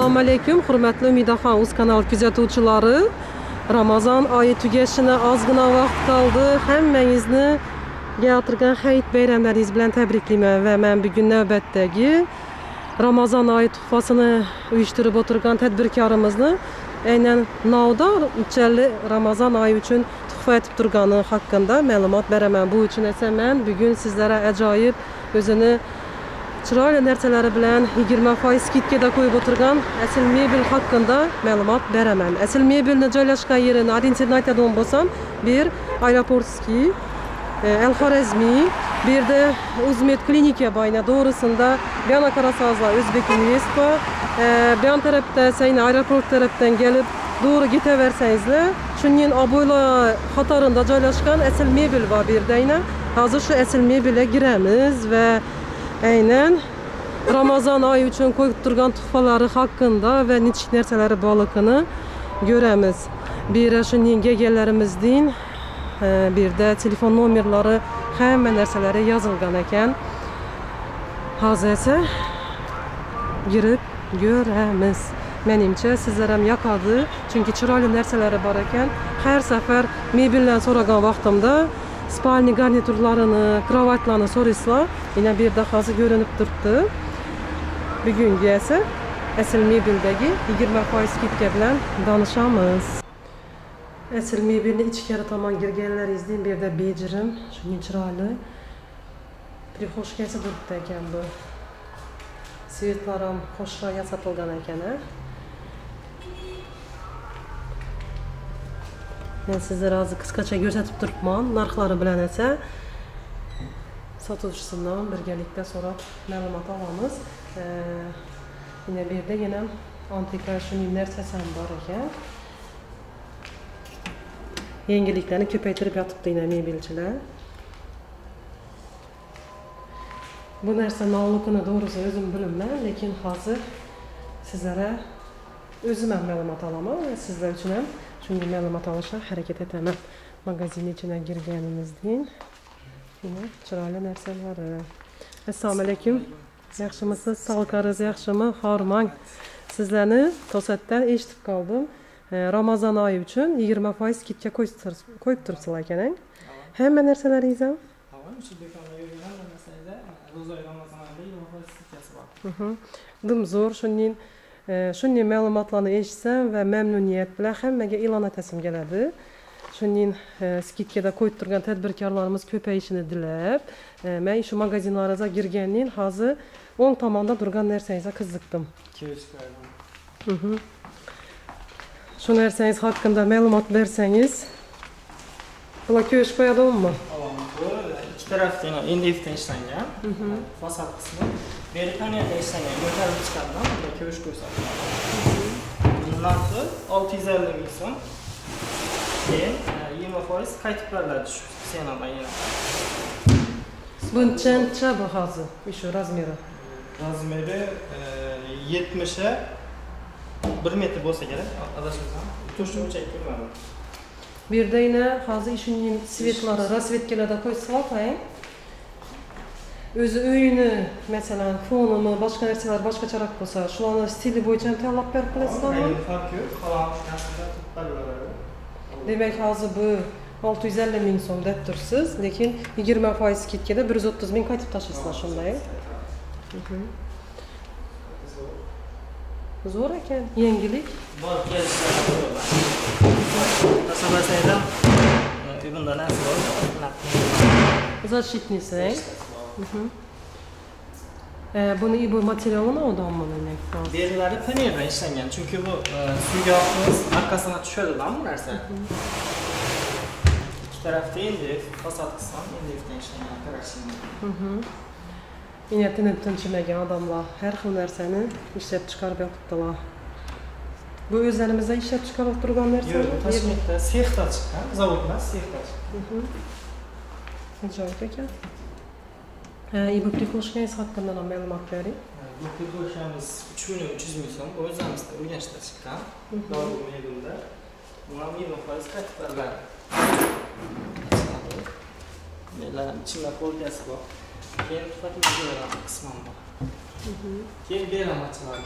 Assalomu alaykum, hurmatli Umidaxon o'z kanal kuzatuvchilari. Ramazon oyi tugashini ozgina vaqt qoldi. Hammangizni keltirgan hayit bayramlaringiz bilan tabriklayman va men bugun navbatdagi Ramazon oyi tuhfasini uyushtirib o'tirgan tadbirkorimizni aynan Navda uchali Ramazon oyi uchun tuhfa etib turgani haqida ma'lumot beraman. Bu uchun esa men bugun sizlarga ajoyib o'zini chiroyli narsalari bilan 20% skidkada qo'yib o'tirgan asl mebel haqida ma'lumot beraman. Asl mebelni joylashgan yerini adresini aytadigan bo'lsam, bir aeroportskiy, Al-Xorazmiy, bir yerda Uzmed klinika boyna doğrusunda bir yana qarasangizlar O'zbek Universiteti, bir yan tarafda sayın aeroport tarafdan gelip doğru gitaversangizlar, shundan aboyla qatorida joylashgan asl mebel var bir yerda yana. Hozir shu asl mebelga giramiz va aynan Ramazon oyi uchun qo'yib turgan tuhfalari haqida va nechik narsalari borligini ko'ramiz. Bir shunday gegalarimizning bir de telefon nomerlari hamma narsalari yozilgan ekan. Hozir esa girib ko'ramiz. Menimcha sizlar ham yoqadi, chunki chiroyli narsalari bor ekan. Har safar mebeldan so'ragan vaqtimda spalni garniturlarini, kravatlarni so'raysizlar. Yine bir de hozir ko'rinib turibdi. Bugungi esa asl mebeldagi 20% skidka bilan danışamiz. Asl mebelni ichkari tomon kirganlaringizdan bir yerda bejirim, shunday chiroyli prixoshkasi turibdi ekan bu. Svetlar ham qo'shib yasatilgan ekan. Men sizlarga hozir qisqacha ko'rsatib turibman. Narxlari bilan esa sotuvchisidan birgalikda so'rab ma'lumot olamiz. Yine bir de yine antika shunday narsasi ham bor ekan. Yangiliklarni ko'paytirib yotibdi yine mebelchilar. Bu narsa navligini doğrusu o'zim bilmayman, lekin hozir sizlarga o'zim ham ma'lumot olaman va sizlar uchun ham shunday ma'lumot olishga harakat etaman. Magazin ichiga girganimizdan yine chiroyli narsalari. Assalomu alaykum. Yaxshimisiz? Sog'liqingiz yaxshimi? Hormang. Sizlarni to'satdan eshitib qoldim. Ramazon oyi uchun 20% skidka qo'yib turibsizlar ekan. Hamma narsalaringiz ham? Shu do'konda yurgan hamma narsalarda ro'za Ramazon oyida 20% skidkasi bor. Dumzo'r shunday ma'lumotlarni eshitsam va mamnuniyat bilan hammaga e'lon etasim keladi. Shunday skidkada qo'yib turgan tadbirkorlarimiz ko'payishini dilab, men shu magazinlaringizga girgandan hozir o'ng tomonda turgan narsangizga qiziqdim. Shu narsangiz haqida ma'lumot bersangiz. Bular ko'yish qo'yadimi? Bu ikki tarafdan NDF'dan ishlangan. Fasad qismi Britaniyadan ishlangan. Ko'tarib chiqargan, bunda ko'yish ko'rsatiladi. Buning narxi 650 ming so'm. Keyin 20% qaytib beriladi shu senadan yana. Buncha bu hozir shu razmeri. Razmeri 70'e 1 metr bo'lsa kerak. Adashmasam, to'shni o'lchab ko'rmadim. Bir yerda yine hozir shunday svetlari, rasvetkalarda qo'ysalar qo'ying. O'zi uyini, masalan, fonini, boshqa narsalar boshqacharoq bo'lsa, shularni stili bo'yicha ham tanlab berib qilasizlarmi? Farqi yo'q. Xohlash narsalar tutib Demek hozir bu 650 ming so'm deb tursiz, lekin 20% skidkada 130 ming qaytib tashlaysizlar shunday. Zo'r ekan, yangilik. Bor kelishlar. Tasavvurlasanglar, bunda narsa bor. Защитница. Buni bu materialini odammi demek? Derileri panelden işlengan, çünkü bu suyuqimiz arkasına tushadigan bu narsa. İki tarafda endi fasad qismi endifdan ishlangan qarashinglar. Yine tinchimagan odamlar har xil narsani ishlab chiqarib yotibdilar. Bu o'zlarimizda ishlab chiqarib turgan narsa. Yo'q, Toshkentda sexda chiqqan, zavoddan sexda chiqqan. Ajoyib ekan. Bu prixoshkangiz haqida ham ma'lumot bering. Bu prixoshkamiz 3.300 ming so'm, o'zimizda Urganchda chiqqan. Doğru mebelda. Buna 20% qaytib beriladi. Melar ichida qo'lgasi bor. Keyin faqat videolar qismim bor. Keyin beram ochiladi.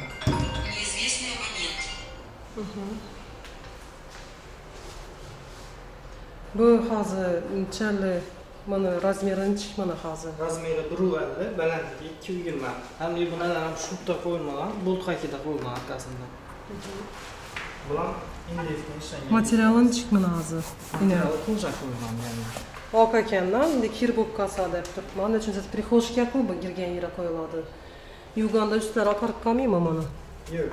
Bu hozir neçali mana razmeri nechi mana hozir? Razmeri 1.50, balandligi 2.20. Hamda bular ham shubda qo'yilmagan, boltkakida qo'yilgan orqasida. Bular indefni ishlangan. Materiali nechi mana hozir? Materiali qo'sha qo'yilgan yani. Oq ekandan, endi kir bo'lib qolsa deb turibman. Mana chunki prixoshka bu girgan yere qo'yiladi. Yuvganda ustlari oqarib qolmaymi mana? Yo'q,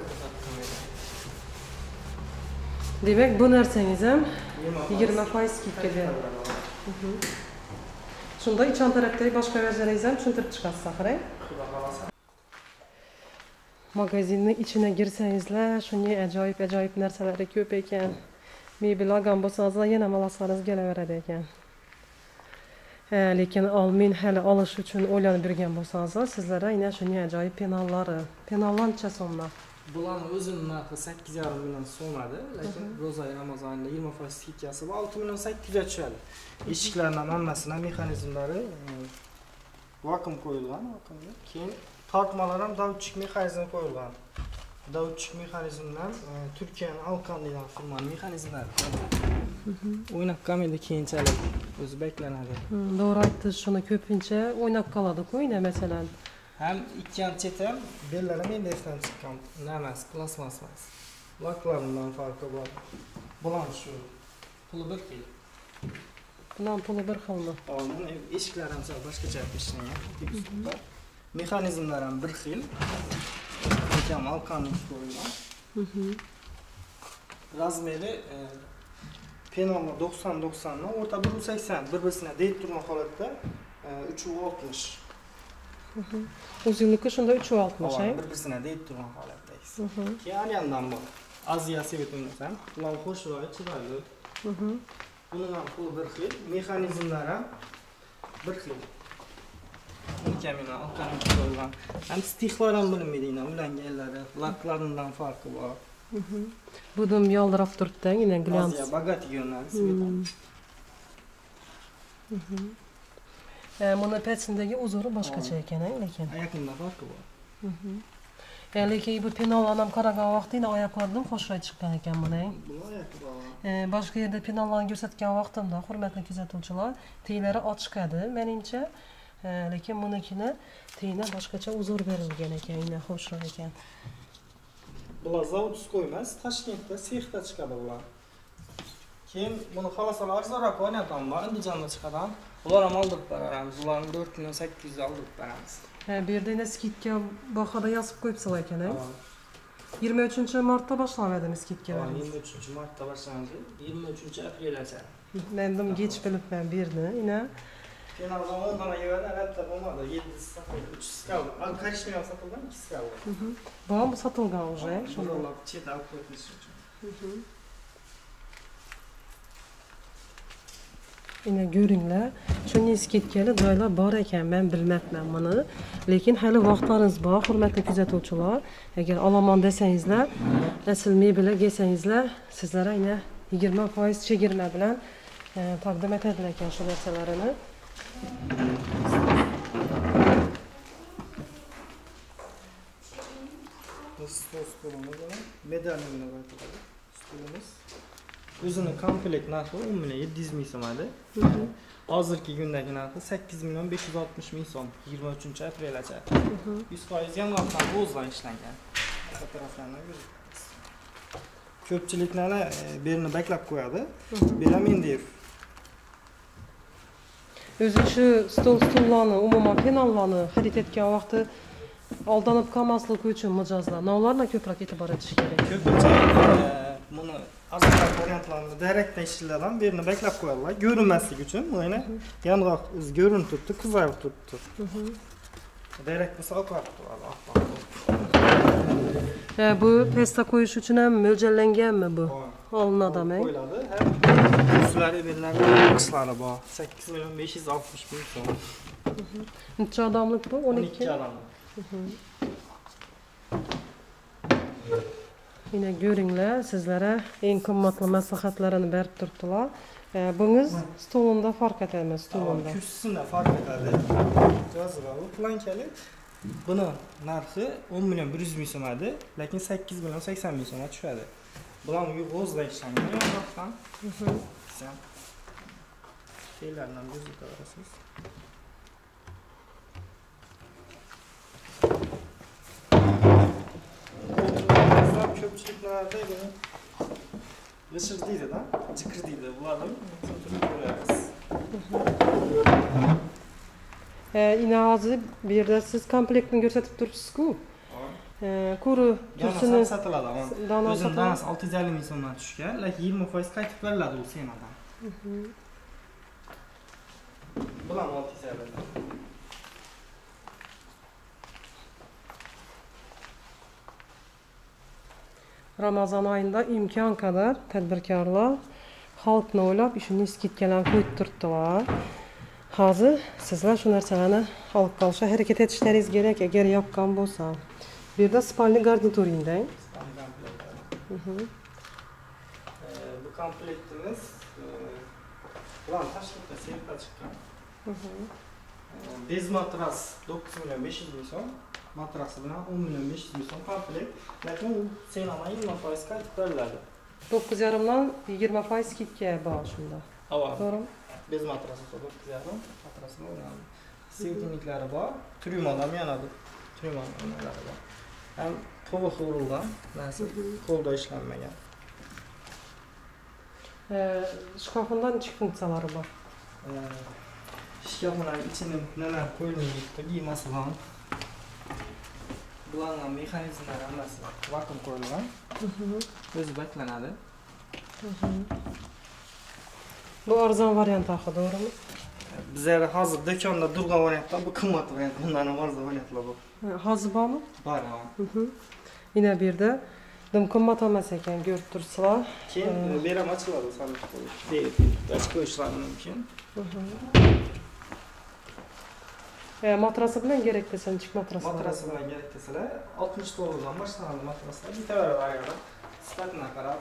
demak, bu narsangiz ham 20% skidka beriladi. Shunda ichon tarafdagi boshqa versiyalaringizni ham tushuntirib chiqasiz, axir. Magazinning ichine girsangizlar, shunday ajoyib narsalari ko'p ekan. Mebel olgan bo'lsangiz, yana malasalaringiz kelaveradi ekan. Lekin men hali olish uchun o'ylanib yurgan bo'lsangiz, sizlarga yana shunday ajoyib penallari. Penallar necha so'mdan? Bularning o'zining narxi 8,5 million so'madi, lekin Ro'za Ramazonda 20% skidkasi 6 million 800 ga tushadi. Eshiklarning hammasining mexanizmlari vakuum qo'yilgan, keyin tortmalar ham davutchik mexanizm qo'yilgan. Davutchik mexanizmdan Turkiyaning Alkan degan firmaning mexanizmlari. O'ynab qolmaydi keyinchalik o'zi beklanadi. To'g'ri aytdingiz, shuni ko'pincha o'ynab qoladi-ku, masalan. Hem ikkinchi chetam bellarim endi esdan chiqqan. Emas, plasmas emas. Laklaridan farqi bor. Bular shu. Puli bir xil. Bular puli bir xilmi? Oldin eshiklar ham boshqacha ishlangan. Mexanizmlar ham bir xil. Lekin alkanlik qo'yilgan. Razmeri penallar 90-90 dan o'rta 180, bir-birsini deyib turgan holatda 360. Uzunluğu şunda 3.60 he? Bir-birsini deyib turgan holatdayız. Keyin yandan bor. Aziya sevitimizdan. Ular xo'shroq, chiroyli. Buning ham puli bir xil, mexanizmlar ham bir xil. Kamina alkanlik qo'yilgan. Ham stixlar ham bilinmaydi, ulanganlari, laklaridan farqi bor. Bu da yaldirab turibdi, yine glans. Aziya bogat yonlar sevitim. Buni pechindagi uzori boshqacha ekan, lekin. Oyoqlarda farqi bor. Lekin bu penallarni ham qaragan vaqtida oyoqlardan xo'shroq chiqqan ekan buni. Bu oyoqlar. Boshqa yerda penallarni ko'rsatgan vaqtimda, hurmatli kuzatuvchilar, teylari ochiq edi, menimcha. Lekin bunikini teyna boshqacha uzor berilgan ekan, yine xo'shroq ekan. Bular zavodskiy emas, Toshkentda sexda chiqadi bular. Keyin buni xalosalar arzonroq o'ynatamiz, Andijonda chiqadi. Ular ham oldirib beramiz. Ularni 4 million 800 ga oldirib beramiz. Bu yerda yana skidka bahada yozib qo'yibsiz ekan, 23 martda boshlanadi skidkalar. 23 martda boshlanadi, 23 aprelgacha. Men dim geç bilibman bu yerni, yine. Penalga 10 dona yig'adi, albatta bo'lmadi. 7 sotildi, 3 kaldı. Al karışmaya satıldı, 2 kaldı. Bu satılgan уже, shunda chet olib qo'yish uchun. Yine ko'ringlar, shunday skidkalar joylar bor ekan, men bilmabman buni. Lekin hali vaqtlaringiz bor, hurmatli kuzatuvchilar. Agar olaman desangizlar, asl mebelga kelsangizlar, sizlarga yine 20% chegirma bilan taqdim etadilar ekan shu narsalarini. Stolumuz medalini koyuyoruz. Stolumuz. O'zini komplekt narxi 10 million 700 ming so'madi. Hozirgi kundagi narxi 8 million 560 ming so'm. 23 aprelgacha. 100% yong'oqdan o'zdan ishlangan. Fotografiyalarni ko'rasiz. Ko'pchiliklar berini baklab qo'yadi. Beram endi O'zi shu stollarni, umuman penallarni xarid etgan vaqti aldanib qolmaslik uchun mijozlar navlarga ko'proq e'tibor etish kerak. Ko'pincha buni arzon variantlarni direktdan ishlardan birini baklab qo'yadilar, ko'rinmaslik uchun. Buni yong'oq o'zi ko'rinib turibdi, qizarib turibdi. Direkt bo'lsa oqarib turadi. Bu pasta qo'yish uchun ham mo'ljallanganmi bu? Olinadimi? Qo'yiladi. Uslari bellar qishlari bor. 8 million 560 ming so'm. Necha odamlik bu? 12 odamlik. Yine ko'ringlar, sizlarga eng qimmatli maslahatlarini berib turibdilar. Bungiz stolunda farq etadi, stolunda. Kursisida farq etadi. Yoziladi, plankali. Buni narxi 10 million 100 ming so'm edi, lekin 8 million 80 ming so'mga tushadi. Bular yug'ozda ishlangan yo'qdan. Sen şeylerden gözü kavrasız. Bazılar köpçülüklerde bunu gıçırdıydı da, çıkırdıydı bu adam. Görüyoruz. Yine hazır bir de siz komplektini gösterip durursunuz. Kuru Danası tüsünü satıladi ama özün danası 650 ming so'mdan tushgan, lekin 20% qaytib beriladi u senadan. Bular 650 dan. Ramazan ayında imkan kadar tadbirkorlar xalqni o'ylab ishini skidkalarni qo'yib turibdilar. Hozir sizlar shu narsalarni olib qolishga harakat etishlaringiz kerak agar yoqqan bo'lsa. Bu yerda spalni garnituringdang. Bu komplektimiz bular Toshkentda sertda chiqqan. Bez matras 9 million 500 ming so'm, matrasi bilan 10 million 500 ming so'm komplekt. Lekin u senadan 20% qaytib beriladi. 9,5 dan 20% skidka bor shunda. To'g'rimi? Bez matrasi 9,5, matrasini o'rnadi. Sevdinliklari bor, tryumadan yanadi. Tryumalar bor. Ham to'liq urilgan, narsa qo'lda ishlanmagan. Shkafında necha funksiyalari bor? Shkafning ichini nelar qo'yilmaydi, giymasi ham. Bularning mexanizmlari hammasi vakuum qo'yilgan. O'zi baklanadi. Bu arzon variant axı, to'g'rimi? Bizlar hozir do'konda turgan variantdan bu qimmat variant, bundan ham arzon variantlar bor. Hozir bormi? Bor. Yine bir de dim qimmat emas ekan, ko'rib turibsizlar. Keyin beram ochiladi, sanib qo'yish. Ochib qo'yishlari mumkin. Matrası bilan kerak desa, nechik matrasi? Matrasi bilan kerak desalar 60 dollardan boshlanadi matraslar. Bitaveradi ayollar. Sifatini qarab.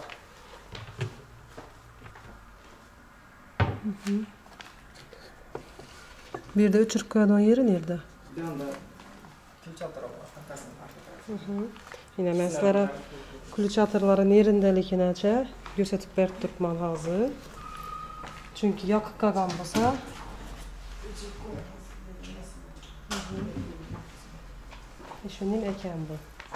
Bir de uçurib qo'yadigan yeri nerede? Bu yoqda kulchator bor, arkasida. Yine men sizlarga kulchatorlari nerindaligini ko'rsatib berib turibman hozir. Chunki yoqib qolgan bo'lsa, shuning ekan bu.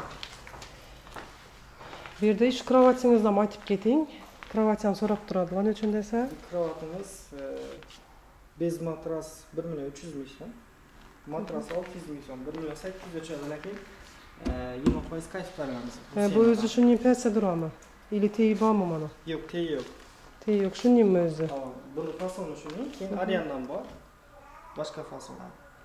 Bu yerda ish krovatingizdan aytib keting. Krovatni so'rab turadilar, nechun desa? Kravatimiz bez matras 1 million 300 ming so'm. Matras 600 ming so'm, 1 million 800 ga tushadi, lekin 20% qaytib beramiz. Bu o'zi shuning piyasada turadimi? Ili teyi bormi mana? Yo'q, teyi yo'q. Teyi yo'q, shuningmi o'zi? Tamam. Buni fasoni shuning, keyin Ariandan bor. Boshqa fason.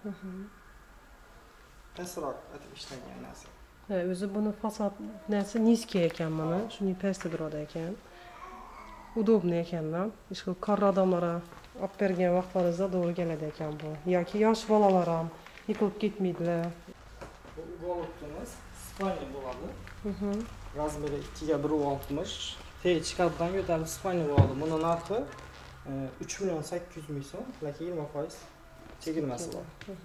Pasroq atib ishlangan narsa. O'zi buni fasad narsa niski ekan mana, shuning pastda turadi ekan. Udobniy ekanda. Ishqil qora odamlarga olib bergan vaqtlaringizda to'g'ri keladi ekan bu. Yoki yosh bolalar ham yiqilib ketmaydilar. Bu golubimiz Spaniya bo'ladi. Razmeri 2 ga 1.60. Tey chiqadidan ko'tarib Spaniya bo'ladi. Buni narxi 3 million 800 ming so'm, lekin 20% chegirmasi bor.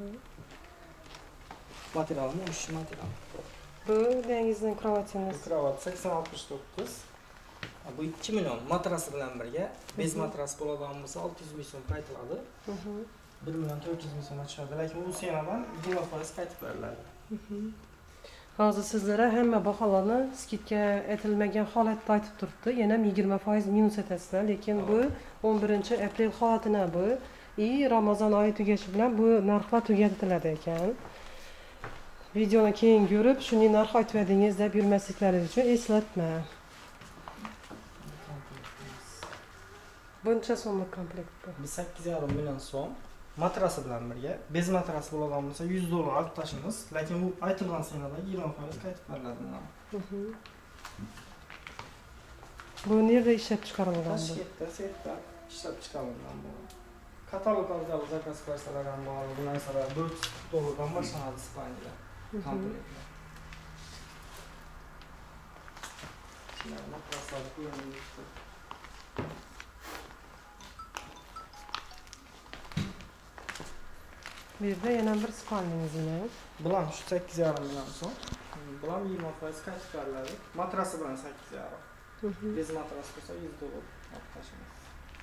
Materialmi, ush material. Bu dengizning kravatingiz. Kravat 8069. Bu 2 million matrasi bilan birga, bez matras bo'ladigan bo'lsa 600 ming so'm qaytiladi. 1 million 400 ming so'm tushadi, lekin u senadan 20% qaytib beriladi. Hozir sizlarga hamma baholarni skidga etilmagan holatda aytib turibdi. Yana 20% minus etasizlar, lekin bu 11-aprel holatini bu. Ramazon oyi tugashi bilan bu narxlar tugatiladi ekan. Videoni keyin ko'rib, shuning narx aytib edingiz deb yurmasliklaringiz uchun eslatma. Buncha so'mlik komplekt bu. 8,5 million so'm. Matrasi bilan birga, bez matrasi bo'lgan bo'lsa 100 dollar olib tashimiz, lekin bu aytilgan senadan 20% qaytib beriladi bundan. Bu nerede ishlab chiqarilgan bu? Toshkentda sertda ishlab chiqarilgan bu. Katalog orqali zakaz qilsalar ham bor, bu narsalar 400 dollardan boshlanadi Ispaniyada. Komplektlar. Shunday matraslar qo'yiladi. Bir de yana bir spalniniz yine. Bulan şu 8,5 milyon so'm. Bulan 20% qaytib beriladi. Matrasi bilan 8,5. Bez matras bo'lsa 100 dollar olib tashlaymiz.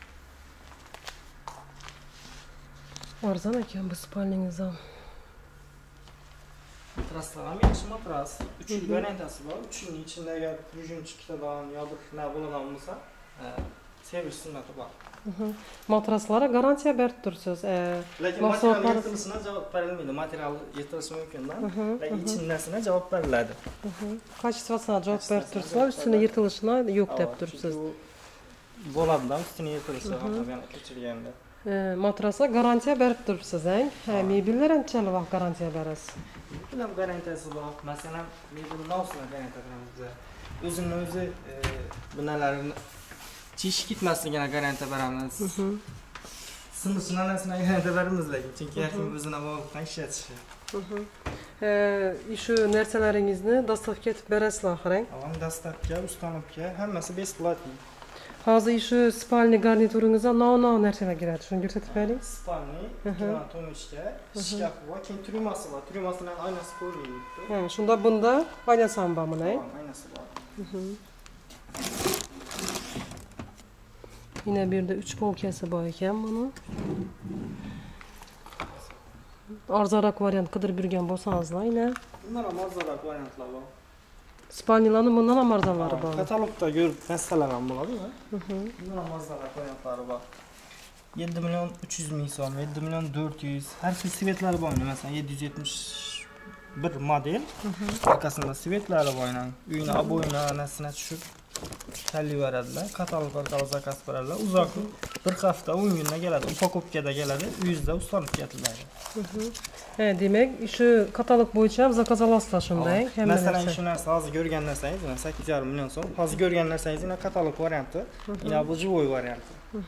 Arzon ekan bu spalningiz ham. Matraslar ham yaxshi matras. 3 yil garantiyasi bor. 3 yilning ichida agar prujin chiqadigan yo bir nima bo'ladigan bo'lsa, serviс xizmati bor. Matraslara garantiya berib tursiz. Lekin material yirtilishine javob berilmaydi. Material yirtilishi mumkindan. Lekin ichinnasine javob beriladi. Kачествосuna javob berib tursizlar, ustini yirtilishini yo'q deb tursiz. Bo'ladidan ustini yirtilishi yana kechirganda. Matrasga garantiya berib turibsiz, mebellar qanchalik vaqt garantiya berasiz? Bular garantiyasi bor. Masalan, mebelni nosini garantiya beramiz biz. O'zini o'zi bunalarini chishib ketmasligini garantiya beramiz. Sinishini anasini garantiya beramiz lekin, chunki yaxshi o'zini bog'liqdan ishlatishi. Shu narsalaringizni dostavka etib berasizlar oxirang? Avam dostavka, ustanovka, hammasi besplatniy. Hozir shu spalni garnituringizga no narsalar kiradi. Shuni ko'rsatib bering. Spalni, to'mishga, shkaf bor, keyin tryumasi bor. Tryumasidan oynasi qo'yiladi. Shunda bunda oynasi ham bor mana. Oynasi bor. Yine bir de 3 polkasi bor ekan buni. Arzonroq variant qidirib yurgan bo'lsangizlar, yine. Bunlar ham arzonroq variantlar bor. Spalnilarning bundan ham arzonlari bor. Katalogda ko'rib masalan ham bo'ladimi? Bundan ham arzonroq variantlari bor. 7 milyon 300 ming so'm, 7 milyon 400. Har xil svetlari bor. Masalan 771 model. Arkasında svetlari bor. Uyini aboyini anasini tushib tanlayveradilar. Katalog orqali zakaz beradilar. Uzoq bir hafta 10 kunda keladi. Upakovkada keladi. Uyingizda ustanib ketiladi. Demak, shu katalog bo'yicha ham zakaz olasizlar shunday. Masalan, shu narsa hozir ko'rgan narsangiz, 8,5 million so'm. Hozir ko'rgan narsangiz yana katalog varianti, yana bu живой varianti.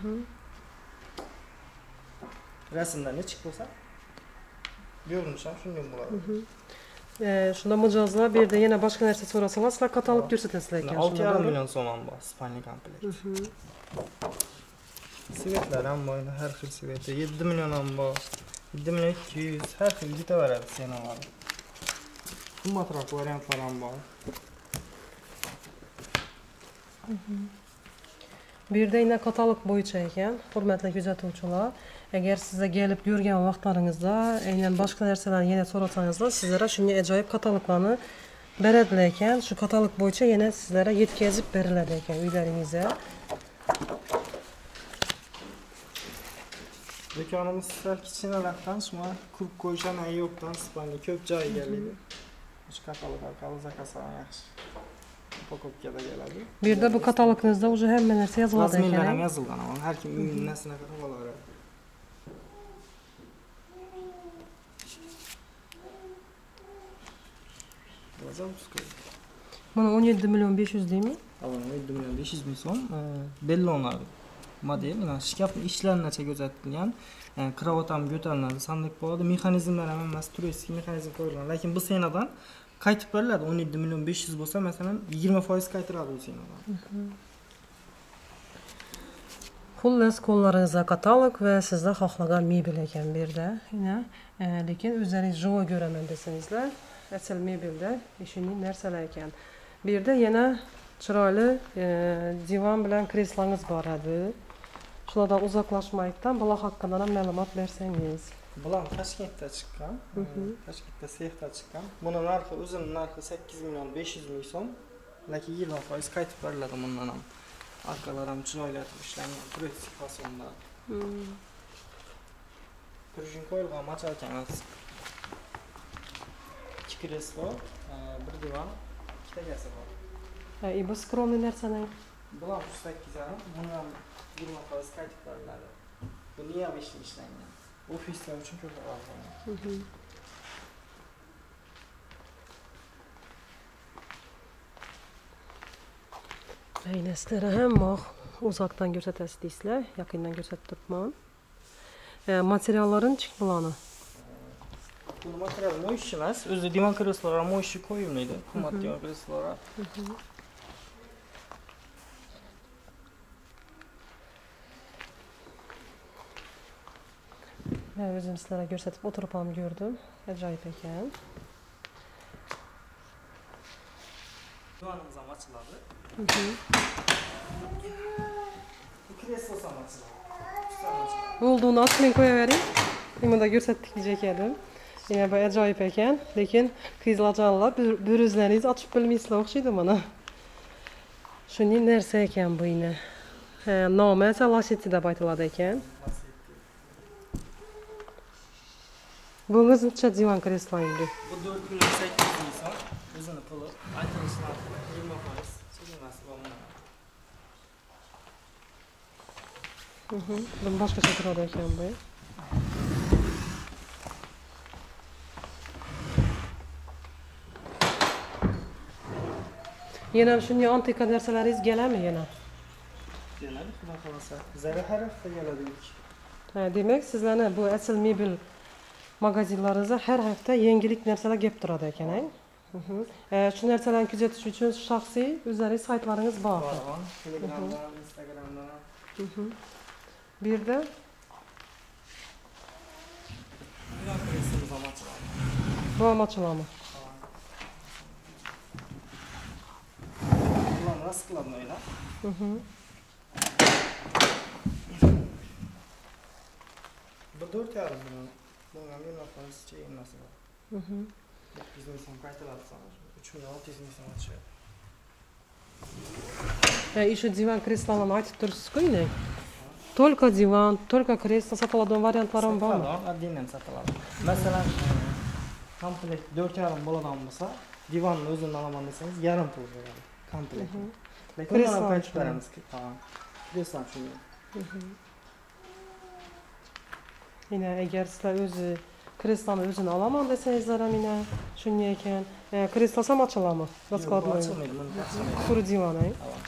Rasmda nechik bo'lsa, ko'rinishi ham shunday bo'ladi. Shunda mijozlar bir de yana boshqa narsa so'rasalar, sizlar katalog ko'rsatasizlar ekan. 6,5 million so'm ham bor, spalni komplekt. Svetlar ham bor, har xil svet. 7 million ham bor. 7 million 200, har xil ketaveradi senalar. Qimmatroq variantlar ham bor. Bir de yine katalog bo'yicha ekan, hurmatli kuzatuvchilar. Agar sizga kelib yurgan vaqtlaringizda aynan boshqa narsalarni yana so'rasangizlar, sizlarga shunga ajoyib kataloglarni beradilar ekan. Shu katalog bo'yicha yana sizlarga yetkazib beriladi ekan uylaringizga. Do'konimiz sal kichkinalardan, shuna ko'p qo'yishgan yo'qdan, spalni ko'p joy egallaydi. Shu katalog orqali zakaz ham yaxshi. Upakovkada keladi. Bir de bu katalogingizda уже hamma narsa yoziladi ekan. Razmerlar ham yozilgan, ama har kim uyining narsasini qarab olaveradi. Buni 17 milyon 500 deymi? Avval 17 milyon 500 ming so'm bellonlar model, mana shkafning ishlarigacha ko'rsatilgan. Kravat ham ko'tariladi, sandiq bo'ladi, mexanizmlar ham emas, turistik mexanizm qo'yilgan. Lekin bu senadan qaytib beriladi. 17 milyon 500 bo'lsa, masalan 20% qaytiradi bu senadan. Xullas, qo'llaringizda katalog va sizlar xohlagan mebel ekan bu yerda. Lekin o'zlaringiz joy ko'raman desangizlar, asl mebelda ishning narsalar ekan. Bu yerda yana chiroyli divan bilan kreslangiz bor edi. Shulardan uzoqlashmaydan bular haqida ham ma'lumot bersangiz. Bular Toshkentda chiqqan. Toshkentda sexda chiqqan. Buni narxi, o'zining narxi 8 milyon 500 ming so'm. Lekin 20% qaytib beriladi bundan ham. Arkalar ham chiroyli ishlangan, turistik fasonda. Prujin qo'yilgan machalka emas. 2 kreslo, bir divan, 2 tagasi bor. Bu skromli narsalar. Bular 8,5, buni ham 20% qaytib beriladi. Bu niye ishlangan? Ofislar uchun ko'p arzon. Aynaslar ham bor. Uzoqdan ko'rsatasiz deysizlar, yaqindan ko'rsatib turibman. Materiallarini chiq bularni. Bu material mo'yish emas, o'zi divan kreslolar mo'yishi qo'yilmaydi. Qimmat divan kreslolar. Men o'zim sizlarga ko'rsatib o'tirib ham ko'rdim. Ajoyib ekan. Divanımız ham açıladi. Kreslosi ham açıladi. Bo'ldi, uni ochmay qo'yavering. Bunda ko'rsatdik diyecek edim. Yine bu ajoyib ekan, lekin qizlarjonlar bir o'zlaringiz ochib bilmaysizlar o'xshaydi mana. Shuning narsa ekan bu yine. Nomi esa Lasetti deb aytiladi ekan. Bu o'zimcha divan kreslo endi. Bu 4 million 800 ming so'm. O'zini puli, aytilishi narxi 20%. Chegirmasi bor buni. Bu boshqacha turadi ekan bu. Yana shunday antika narsalaringiz kelami yana? Keladi, xudo xolasa. Zara harafda keladi. Demak, sizlarni bu asl mebel magazinlaringizda har hafta yangilik narsalar kelib turadi ekan, Shu narsalarni kuzatish uchun shaxsiy o'zlaringiz saytlaringiz bor. Telegramdan, Instagramdan. Bu yerda bu ham ochiladi. Ularni rasqilab o'ylab. Bu 4,5 million. Bunga million foiz chegirmasi bor. 900 ming so'm qaytaradi sana. 3 million 600 ming so'm chiqadi. Shu divan kreslolarni aytib turibsiz-ku, yine. Только divan, только kreslo sotiladigan variantlar ham bormi? Отдельно sotiladi. Masalan, komplekt 4,5 bo'ladigan bo'lsa, divanni o'zini olaman desangiz, yarim pul beradi. Komplekt. Lekin kreslo qaytib beramiz. Kreslo shunday. Yine agar sizlar o'zi kresloni o'zini olaman desangizlar ham yine shunday ekan. Kreslosi ham ochiladimi? Raskladmaydi. Ochilmaydi, buni ochilmaydi. Quri divan,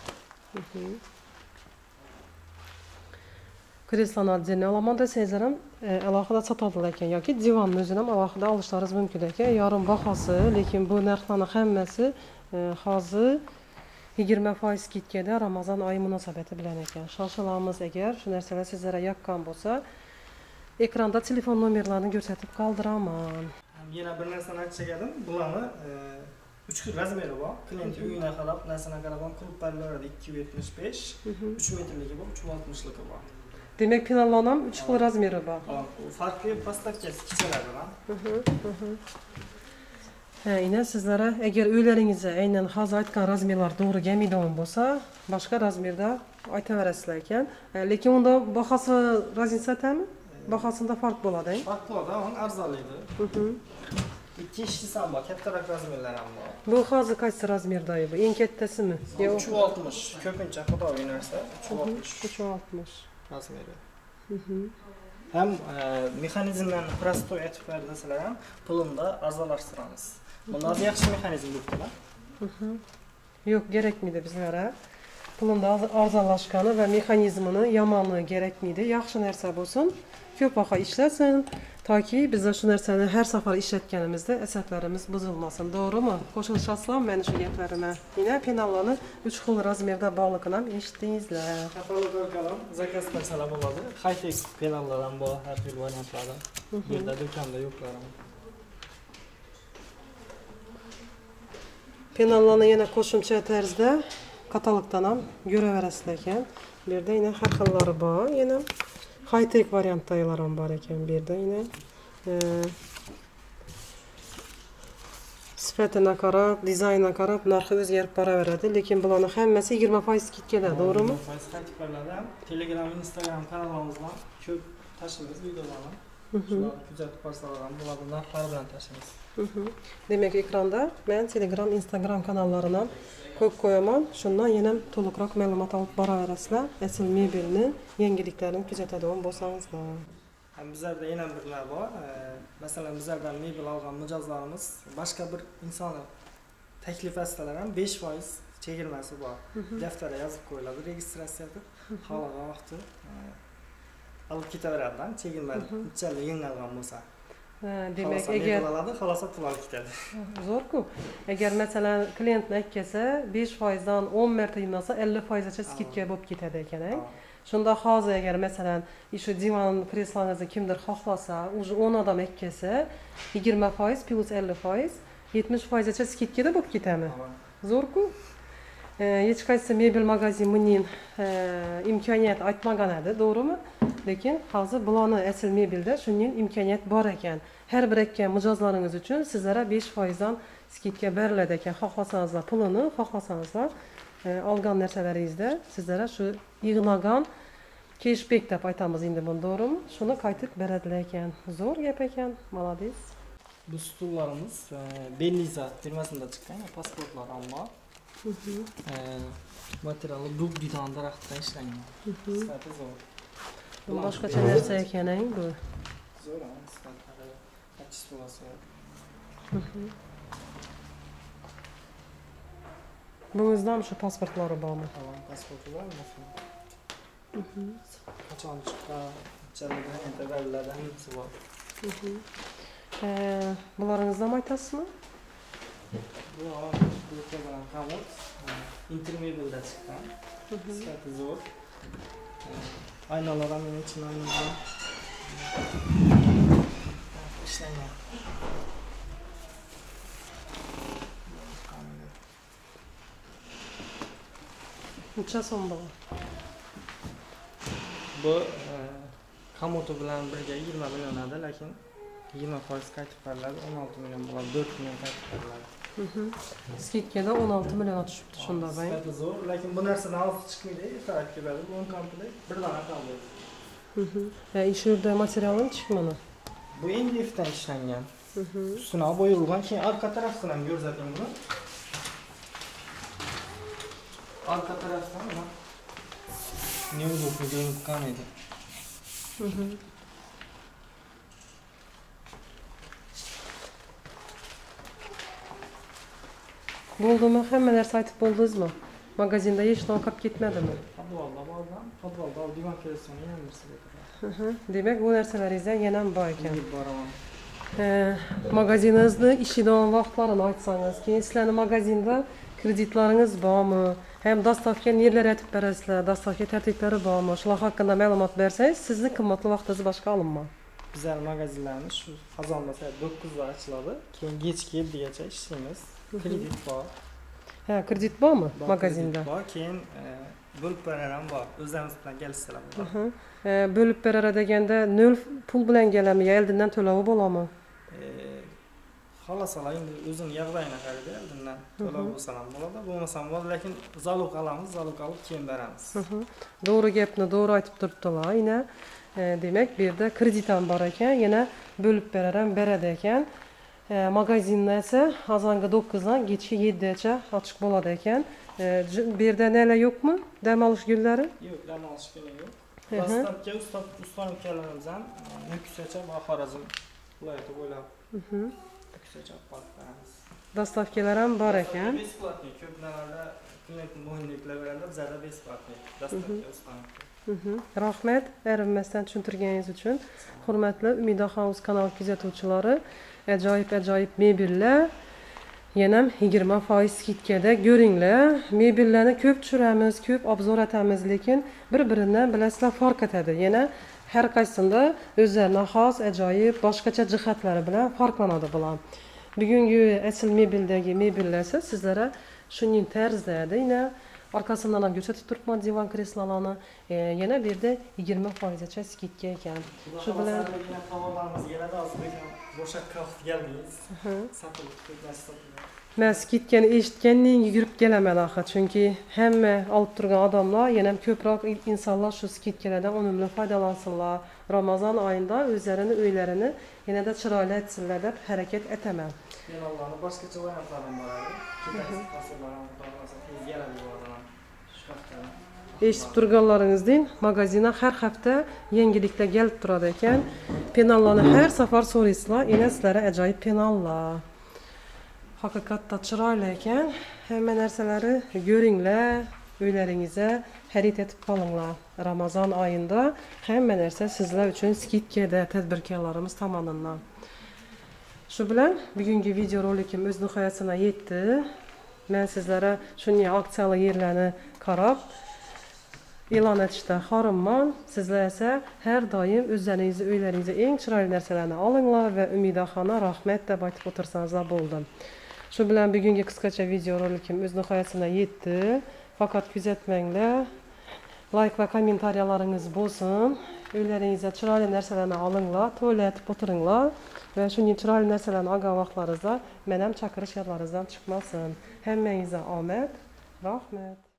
Kresloni отдельно olaman desangizlar ham alohida sotadilar ekan yoki divanni o'zini ham alohida olishlaringiz mumkin ekan. Yarim bahasi, lekin bu narxlarning hammasi hozir 20% skidkada Ramazon oyi munosabati bilan ekan. Shoshilamiz agar shu narsalar sizlarga yoqqan bo'lsa, ekranda telefon nomerlarini ko'rsatib qoldiraman. Yana bir narsani aytsak edim, bularni 3 xil razmeri bor. Klient uyina qarab, narsani qarab qilib beradi 275, 3 metrligi bor, 360ligi bor. Demak, penallarning ham 3 xil razmeri bor. Farqli postavkasi kichkinaroq. Yine sizlere eğer uylaringizda aynan hozir aytgan razmerlar to'g'ri kelmaydigan bo'lsa, boshqa razmerda aytaverasizlar ekan. Lekin unda bahasi raznica aytami? Bahasında fark bo'ladi. Fark bo'ladi, onun arzonligi. Ikki ishlisi ham bor, kattaroq razmerlar ham bor. Bu hozir qaysi razmerda bu? Eng kattasimi? 360, ko'pincha xudoviy narsa 360. 360 razmeri. Hem mexanizmlarni prostoy aytib berdi desalar ham, pulini arzonlashtiramiz. Bundan yaxshi mexanizm bo'libdilar. Yo'q, kerakmaydi bizlarga. Pulini arzonlashgani va mexanizmini yomoni kerakmaydi. Yaxshi narsa bo'lsin, ko'p vaqt ishlasin, toki biz shu narsani har safar ishlatganimizda asablarimiz buzilmasin. To'g'rimi? Qo'shilishasizlar meni shu gaplarimga. Yine penallarni 3 xil razmerda borligini ham eshitdingizlar. Katalog orqali zakaz qilsalar bo'ladi. High-tech penallar ham bor, har xil variantlarda. Bu yerda do'konda yo'qlar. Penallarni yana qo'shimcha tarzda katalogdan ham ko'raverasizlar ekan. Bu yerda yana har xillari bor. Yana high-tech variantlar ham bor ekan. Bu yerda yana sifatına qarab, dizaynına qarab narxi o'zgarib boraveradi, lekin bularning hammasi 20% skidkada, to'g'rimi? 20% qaytib beriladi. Telegram, Instagram kanallarimizdan ko'p tashlaymiz videolarni. Shularni kuzatib borsalar ham bularni narxlari bilan tashlaymiz. Demak, ekranda men Telegram, Instagram kanallarini ko'p qo'yaman. Shundan yana to'liqroq ma'lumot olib boraverasizlar. Asl mebelni, yangiliklarini kuzatadigan bo'lsangizlar. Bizlarda yana birlar bor. Masalan, bizlardan mebel olgan mijozlarimiz boshqa bir insonni taklif etsalar ham 5% chegirmasi bor. Daftarga yozib qo'yiladi, registratsiya qilib, xohlagan vaqtda olib ketaveradilar, chegirmali, unchalik yengilgan bo'lsa. Demak, agar xalosa pul olib ketadi. Zo'rku. Agar masalan kliyentni aytsa 5% dan 10 marta yemasa 50%gacha skidka bo'lib ketadi ekan. Shunda hozir agar masalan, shu divan kreslangizni kimdir xohlasa, уже 10 odam ekkasa, 20% plus 50%, 70%gacha skidkada bo'lib ketadi. Zo'r-ku. Hech qaysi mebel magazin buning imkoniyat aytmagan edi, to'g'rimi? Lekin hozir bularni asl mebelda shuning imkoniyat bor ekan. Har bir ekkan mijozlaringiz uchun sizlarga 5% dan skidka beriladi ekan. Xohlasangizlar pulini, xohlasangizlar olgan narsalaringizda sizlarga shu yig'nagan cashback deb aytamiz endi buni, to'g'rimi? Shuni qaytib beradilar ekan. Zo'r gap ekan. Молодец. Bu stullarimiz Beliza firmasida chiqqan, pasportlar ammo. Materiali dub bidan daraxtdan ishlangan. Sifati zo'r. Bu boshqacha narsa ekan-a bu. Zo'r, sifatlari qachis bo'lsa. Buningizdan shu pasportlari bormi? Tamam, pasporti bormi? Qachon chiqqan, qanchalar intervallarda hammasi bor. Bularingizdan aytasizmi? Bu bilan hamot intermebelda chiqqan. Sifati zo'r. Aynalar ham men uchun aynalar ishlangan. Necha so'm bu? Bu komoto bilan birga 20 million edi, lekin 20% qaytib beriladi, 16 million bo'ladi, 4 million qaytib beriladi. Skidkada 16 million tushibdi shunda bang. Sifati zo'r, lekin bu narsadan olib chiqmaydi, ertaroq keladi. Bu komplet bir dona qoldi. Shu yerda materialning chiqmani. Bu MDFdan ishlangan. Ustuna bo'yilgan, keyin orqa tarafdan ham ko'rsating buni. Orqa tarafdan mana neudobni ko'ringan edi. Bo'ldimi? Hamma narsa aytib bo'ldingizmi? Magazinda hech narsa qolib ketmadimi? Podvalda divan kresloni ham narsa. Demak, bu narsalaringizdan yana ham bor ekan. Magaziningizni ishidan vaqtlarini aytsangiz, keyin sizlarning magazinda kreditlaringiz bormi? Hem dastavka nerelere aytib berasizlar, dastavka tartiblari bormi? Shular haqida ma'lumot bersangiz, sizning qimmatli vaqtingiz boshqa olinma. Bizlar magazinlarimiz shu qozonda soat 9 da ochiladi. Keyin kechki 7gacha ishlaymiz. Kredit bor. Kredit bormi magazinda? Bor, keyin bo'lib berar ham bor. O'zimiz bilan kelishsalar bor. Bo'lib berar deganda nol pul bilan kelami, yo oldindan to'lovi bo'ladimi? Xolasalar endi o'zini yag'dayini qaraydi, oldindan to'lov bo'lsa ham bo'ladi, bo'lmasa ham bo'ladi, lekin zalog olamiz, zalog olib keyin beramiz. To'g'ri gapni to'g'ri aytib turibdilar. Yana demak, bu yerda kredit ham bor ekan, yana bo'lib berar ham beradi ekan. Magazinni esa azonga 9 dan kechki 7 gacha ochiq bo'ladi ekan. Bu yerda nelar yo'qmi? Dam olish kunlari? Yo'q, dam olish kuni yo'q. Dastlabki ustanovkalarimiz ham Nukusgacha va Xorazm viloyati bo'ylab Nukusgacha olib beramiz. Dastavkalar ham bor ekan. Besplatniy, ko'p nalarda mo'yinliklar beradi, bizda besplatniy. Dastavka ustanovka. Rahmat, erinmasdan tushuntirganingiz uchun. Hurmatli Umida House kanal kuzatuvchilari, ajoyib mebellar, yana 20% skidkada ko'ringlar. Mebellarni ko'p tushiramiz, ko'p obzor etamiz, lekin bir-biridan bilasizlar farq etadi. Yana har qaysisida o'zlariga xos ajoyib boshqacha jihatlari bilan farqlanadi bular. Bugungi asl mebeldagi mebellar esa sizlarga shuning tarzida yana orqasidan ham ko'rsatib turibman divan kreslolarini. Yana bu yerda 20% gacha skidka ekan. Shu bilan tovarlarimiz keladi, hozir bo'shab qolib kelmaymiz. Sotib ketmasdan. Men skidkani eshitgandan yugurib kelaman axir, chunki hamma olib turgan odamlar, yana ko'proq insonlar shu skidkalardan unumli foydalansinlar. Ramazon oyida o'zlarini uylarini yanada chiroyli etsinlar deb harakat etaman. Men Allohning boshqacha variantlarim bor edi. Keyin tasvirlarni bog'lasa keladi bu odam. Shu haqda eshitib turganlaringizdek, magazina har hafta yangiliklar kelib turadi ekan. Penallarni har safar so'raysizlar, yana sizlarga ajoyib penallar. Haqiqatda chiroyli ekan. Hamma narsalari ko'ringlar, uylaringizga xarid etib qolinglar. Ramazon oyida hamma narsa sizlar uchun skidkada tadbirkorlarimiz tomonidan. Shu bilan bugungi video rolikim o'z nihoyasiga yetdi. Men sizlarga shunday aksiyali yerlarni qarab, e'lon etishda xorimman. Sizlar esa har doim o'zlaringizni uylaringizga eng chiroyli narsalarni olinglar va Umidaxona rahmat deb aytib o'tirsangizlar bo'ldim. Shu bilan bugungi qisqacha videorolikim o'z nihoyasiga yetdi. Faqat kuzatmanglar. Like va kommentariyalarınız bo'lsin. Uylaringizga chiroyli narsalarni olinglar, to'ylatib o'tiringlar va shunday chiroyli narsalarni olgan vaqtlaringizda men ham chaqirish yerlaringizdan chiqmasin. Hammangizga omad, rahmat.